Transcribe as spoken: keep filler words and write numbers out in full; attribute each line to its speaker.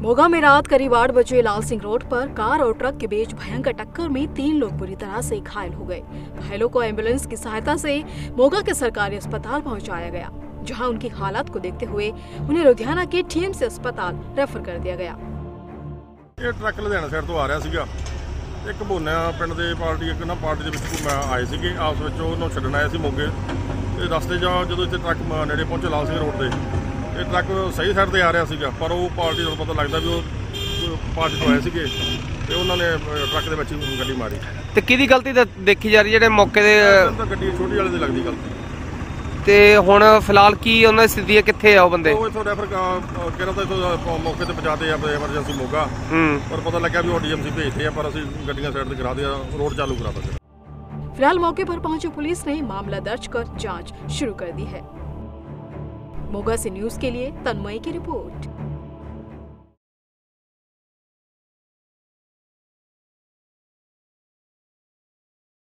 Speaker 1: मोगा में रात करीब आठ बजे लाल सिंह रोड पर कार और ट्रक के बीच भयंकर टक्कर में तीन लोग बुरी तरह से घायल हो गए। घायलों को एम्बुलेंस की सहायता से मोगा के सरकारी अस्पताल पहुंचाया गया, जहां उनकी हालत को देखते हुए उन्हें लुधियाना के टीएमसी अस्पताल रेफर कर दिया गया।
Speaker 2: ये ट्रक लुधियाना साइड तो आ रहा सीगा। एक भोना पिंड दे पार्टी एक ना पार्टी दे विच आए सीगे, आपस विच उन्होंने छड्डण आए सी मोगे ते रस्ते जा जदों इत्थे ट्रक नेड़े पहुंचे लाल सिंह रोड ते ये ट्रक सही साइड ते आ रहा सीगा, पर वो पार्टी नूं पता लगदा भी वो पार्टी तो आए सीगे ते उन्होंने ट्रक दे विच गड्डी मारी।
Speaker 3: ते किहदी गलती देखी जा रही जेहड़े मौके दे?
Speaker 2: गड्डी छोटी वाले दी लगदी गलती।
Speaker 3: ते हुण फिलहाल की उन्हां दी स्थिति कित्थे आ? वो बंदे
Speaker 2: ਉਹ ਇਥੋਂ ਰੈਫਰ ਕਿਹੜਾ ਤਾਂ ਇਥੋਂ ਮੌਕੇ ਤੇ ਪਹੁੰਚਾਤੇ ਆ ਐਮਰਜੈਂਸੀ ਮੋਗਾ, ਪਰ ਪਤਾ ਲੱਗਿਆ ਵੀ ਉਹ ਡੀਐਮਸੀ ਭੇਜਦੇ ਆ, ਪਰ ਅਸੀਂ ਗੱਡੀਆਂ ਸਾਈਡ ਤੇ ਕਰਾ ਦਿਆ, रोड चालू करा दिया।
Speaker 1: फिलहाल मौके पर पहुंची पुलिस ने मामला दर्ज कर जांच शुरू कर दी है। मोगा से न्यूज के लिए तन्मय की रिपोर्ट।